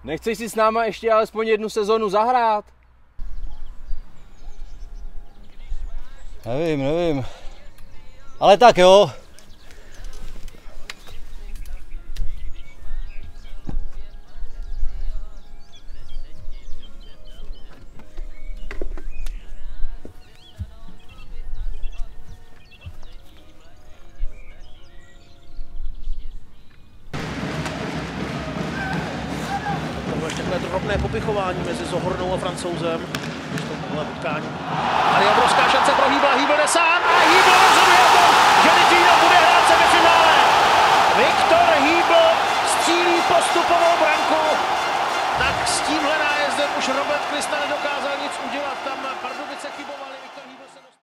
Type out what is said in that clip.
Nechceš si s náma ještě alespoň jednu sezonu zahrát? Nevím. Ale tak jo. Takové drobné popichování mezi Zohornou a Francouzem. Tohle utkání. Tady je obrovská šance pro Hübla. Hübl jde sám a Hübl rozhoduje o tom, že Litvíno bude hrát semifinále. Viktor Hübl střílí postupovou branku. Tak s tímhle nájezdem už Robert Krista nedokázal nic